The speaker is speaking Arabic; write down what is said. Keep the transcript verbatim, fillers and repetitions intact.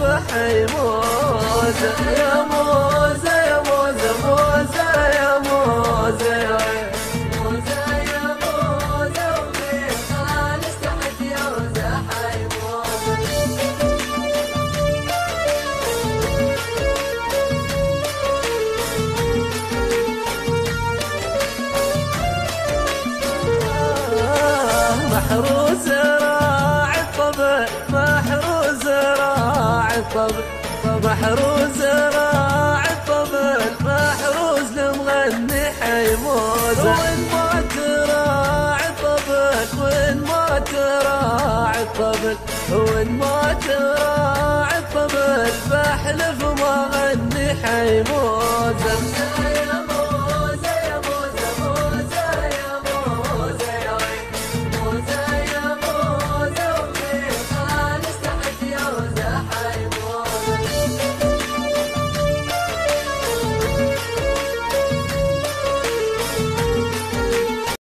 بحيموزة يا موزة يا موزة موزة يا موزة يا موزة يا موزة ومن خالص تحت يوزة حيموزة. محروس راعي الطبل محروس راعي الطبل محروس راعي الطبل محروس لمغني حيموزة. وين ما تراعي الطبل وين ما تراعي الطبل وين ما تراعي الطبل بحلف